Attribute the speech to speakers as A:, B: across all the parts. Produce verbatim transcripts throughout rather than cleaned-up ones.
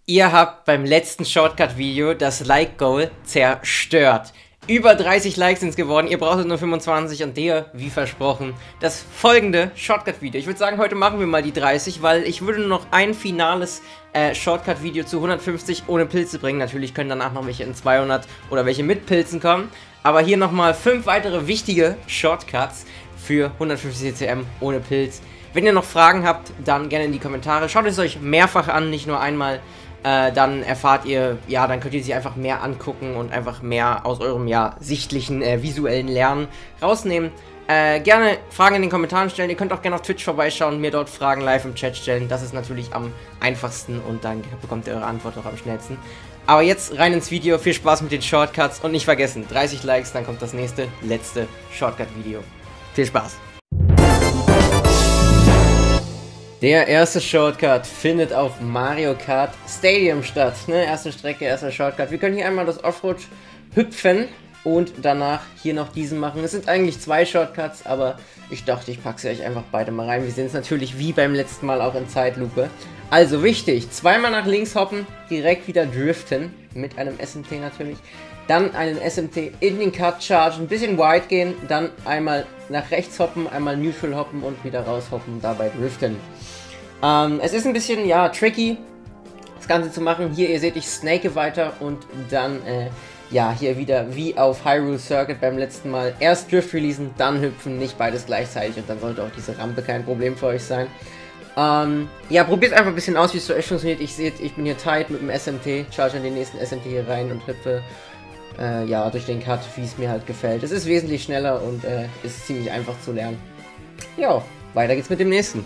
A: Ihr habt beim letzten Shortcut-Video das Like-Goal zerstört. Über dreißig Likes sind es geworden, ihr brauchtet nur fünfundzwanzig und der, wie versprochen, das folgende Shortcut-Video. Ich würde sagen, heute machen wir mal die dreißig, weil ich würde nur noch ein finales äh, Shortcut-Video zu hundertfünfzig ohne Pilze bringen. Natürlich können danach noch welche in zweihundert oder welche mit Pilzen kommen. Aber hier nochmal fünf weitere wichtige Shortcuts für hundertfünfzig C C M ohne Pilz. Wenn ihr noch Fragen habt, dann gerne in die Kommentare. Schaut es euch mehrfach an, nicht nur einmal. Äh, dann erfahrt ihr, ja, dann könnt ihr sie einfach mehr angucken und einfach mehr aus eurem, ja, sichtlichen, äh, visuellen Lernen rausnehmen. Äh, gerne Fragen in den Kommentaren stellen. Ihr könnt auch gerne auf Twitch vorbeischauen, mir dort Fragen live im Chat stellen. Das ist natürlich am einfachsten und dann bekommt ihr eure Antwort auch am schnellsten. Aber jetzt rein ins Video. Viel Spaß mit den Shortcuts und nicht vergessen, dreißig Likes, dann kommt das nächste, letzte Shortcut-Video. Viel Spaß! Der erste Shortcut findet auf Mario Kart Stadium statt. Ne? Erste Strecke, erster Shortcut. Wir können hier einmal das Offroad hüpfen und danach hier noch diesen machen. Es sind eigentlich zwei Shortcuts, aber ich dachte, ich packe sie euch einfach beide mal rein. Wir sehen es natürlich wie beim letzten Mal auch in Zeitlupe. Also wichtig, zweimal nach links hoppen, direkt wieder driften, mit einem S M T natürlich. Dann einen S M T in den Cut charge, ein bisschen wide gehen, dann einmal nach rechts hoppen, einmal neutral hoppen und wieder raus hoppen, dabei driften. Ähm, es ist ein bisschen, ja, tricky, das Ganze zu machen. Hier, ihr seht, ich snake weiter und dann, äh, ja, hier wieder wie auf Hyrule Circuit beim letzten Mal. Erst Drift releasen, dann hüpfen, nicht beides gleichzeitig und dann sollte auch diese Rampe kein Problem für euch sein. Ähm, ja, probiert einfach ein bisschen aus, wie es für euch funktioniert. Ich seht, ich bin hier tight mit dem S M T, charge in den nächsten S M T hier rein und hüpfe, äh, ja, durch den Cut, wie es mir halt gefällt. Es ist wesentlich schneller und, äh, ist ziemlich einfach zu lernen. Ja, weiter geht's mit dem nächsten.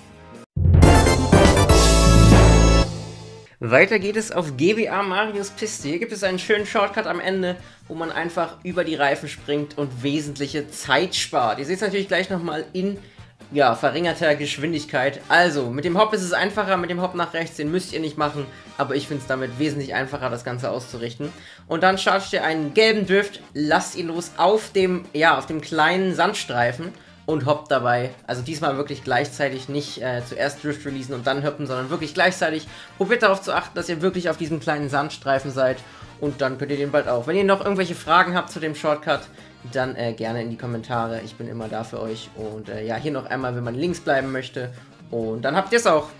A: Weiter geht es auf G B A Marios Piste. Hier gibt es einen schönen Shortcut am Ende, wo man einfach über die Reifen springt und wesentliche Zeit spart. Ihr seht es natürlich gleich nochmal in, ja, verringerter Geschwindigkeit. Also, mit dem Hop ist es einfacher, mit dem Hop nach rechts, den müsst ihr nicht machen, aber ich finde es damit wesentlich einfacher, das Ganze auszurichten. Und dann startet ihr einen gelben Drift, lasst ihn los auf dem, ja, auf dem kleinen Sandstreifen und hoppt dabei. Also diesmal wirklich gleichzeitig, nicht äh, zuerst Drift releasen und dann hoppen, sondern wirklich gleichzeitig. Probiert darauf zu achten, dass ihr wirklich auf diesem kleinen Sandstreifen seid und dann könnt ihr den bald auch. Wenn ihr noch irgendwelche Fragen habt zu dem Shortcut, dann äh, gerne in die Kommentare. Ich bin immer da für euch. Und äh, ja, hier noch einmal, wenn man links bleiben möchte. Und dann habt ihr es auch.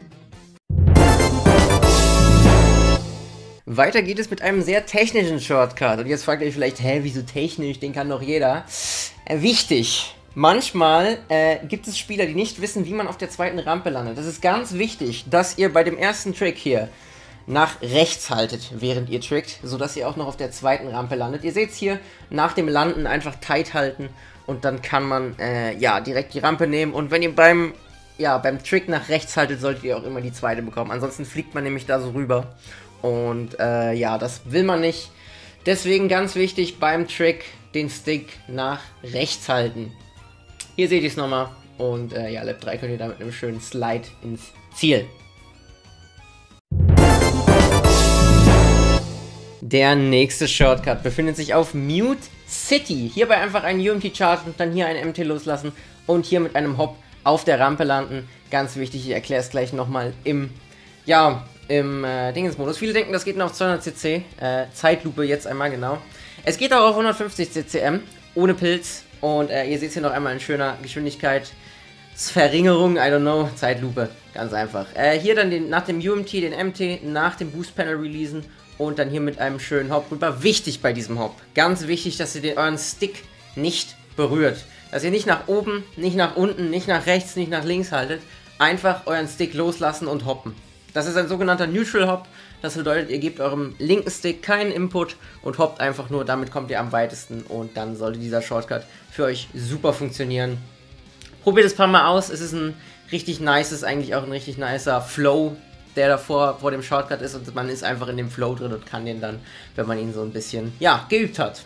A: Weiter geht es mit einem sehr technischen Shortcut. Und jetzt fragt ihr euch vielleicht, hä, wieso technisch? Den kann doch jeder. Äh, wichtig. Manchmal äh, gibt es Spieler, die nicht wissen, wie man auf der zweiten Rampe landet. Das ist ganz wichtig, dass ihr bei dem ersten Trick hier nach rechts haltet, während ihr trickt, sodass ihr auch noch auf der zweiten Rampe landet. Ihr seht es hier, nach dem Landen einfach tight halten und dann kann man äh, ja direkt die Rampe nehmen. Und wenn ihr beim, ja, beim Trick nach rechts haltet, solltet ihr auch immer die zweite bekommen. Ansonsten fliegt man nämlich da so rüber und äh, ja, das will man nicht. Deswegen ganz wichtig, beim Trick den Stick nach rechts halten. Hier seht ihr es nochmal und äh, ja, Lap drei könnt ihr da mit einem schönen Slide ins Ziel. Der nächste Shortcut befindet sich auf Mute City. Hierbei einfach einen U M T chargen und dann hier einen M T loslassen und hier mit einem Hop auf der Rampe landen. Ganz wichtig, ich erkläre es gleich nochmal im, ja, im äh, Dingensmodus. Viele denken, das geht nur auf zweihundert C C. Äh, Zeitlupe jetzt einmal genau. Es geht auch auf hundertfünfzig C C M ohne Pilz. Und äh, ihr seht hier noch einmal in schöner Geschwindigkeitsverringerung, I don't know, Zeitlupe, ganz einfach. Äh, hier dann den, nach dem U M T den M T, nach dem Boost Panel releasen und dann hier mit einem schönen Hop rüber. Wichtig bei diesem Hop, ganz wichtig, dass ihr den, euren Stick nicht berührt. Dass ihr nicht nach oben, nicht nach unten, nicht nach rechts, nicht nach links haltet. Einfach euren Stick loslassen und hoppen. Das ist ein sogenannter Neutral Hop. Das bedeutet, ihr gebt eurem linken Stick keinen Input und hoppt einfach nur, damit kommt ihr am weitesten und dann sollte dieser Shortcut für euch super funktionieren. Probiert es ein paar Mal aus, es ist ein richtig nices, eigentlich auch ein richtig nicer Flow, der davor vor dem Shortcut ist und man ist einfach in dem Flow drin und kann den dann, wenn man ihn so ein bisschen, ja, geübt hat.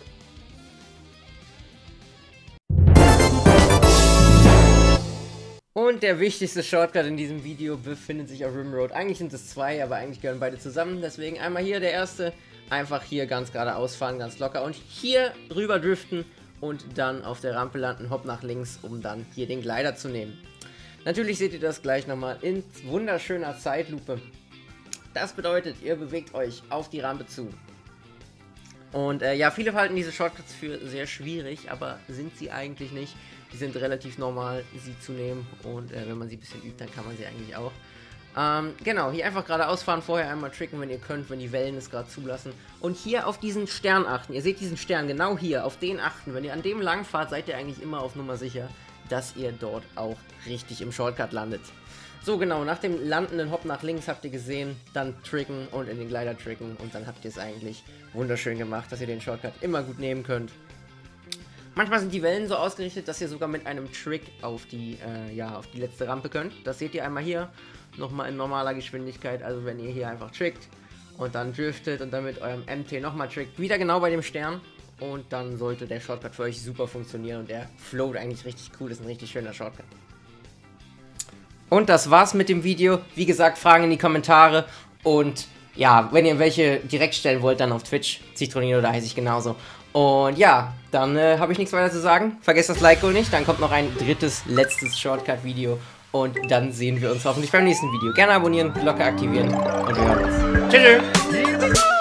A: Und der wichtigste Shortcut in diesem Video befindet sich auf Rimroad. Eigentlich sind es zwei, aber eigentlich gehören beide zusammen. Deswegen einmal hier der erste. Einfach hier ganz geradeaus fahren, ganz locker. Und hier drüber driften und dann auf der Rampe landen, Hop nach links, um dann hier den Glider zu nehmen. Natürlich seht ihr das gleich nochmal in wunderschöner Zeitlupe. Das bedeutet, ihr bewegt euch auf die Rampe zu. Und äh, ja, viele halten diese Shortcuts für sehr schwierig, aber sind sie eigentlich nicht. Die sind relativ normal, sie zu nehmen. Und äh, wenn man sie ein bisschen übt, dann kann man sie eigentlich auch. Ähm, genau, hier einfach geradeaus fahren, vorher einmal tricken, wenn ihr könnt, wenn die Wellen es gerade zulassen. Und hier auf diesen Stern achten. Ihr seht diesen Stern genau hier, auf den achten. Wenn ihr an dem lang fahrt, seid ihr eigentlich immer auf Nummer sicher, dass ihr dort auch richtig im Shortcut landet. So genau, nach dem landenden Hop nach links habt ihr gesehen, dann tricken und in den Glider tricken und dann habt ihr es eigentlich wunderschön gemacht, dass ihr den Shortcut immer gut nehmen könnt. Manchmal sind die Wellen so ausgerichtet, dass ihr sogar mit einem Trick auf die, äh, ja, auf die letzte Rampe könnt. Das seht ihr einmal hier, nochmal in normaler Geschwindigkeit, also wenn ihr hier einfach trickt und dann driftet und dann mit eurem M T nochmal trickt, wieder genau bei dem Stern und dann sollte der Shortcut für euch super funktionieren und der float eigentlich richtig cool, ist ein richtig schöner Shortcut. Und das war's mit dem Video. Wie gesagt, Fragen in die Kommentare. Und ja, wenn ihr welche direkt stellen wollt, dann auf Twitch. Citronino, da heiße ich genauso. Und ja, dann äh, habe ich nichts weiter zu sagen. Vergesst das Like nicht. Dann kommt noch ein drittes, letztes Shortcut-Video. Und dann sehen wir uns hoffentlich beim nächsten Video. Gerne abonnieren, Glocke aktivieren. Und wir hören uns. Tschüss.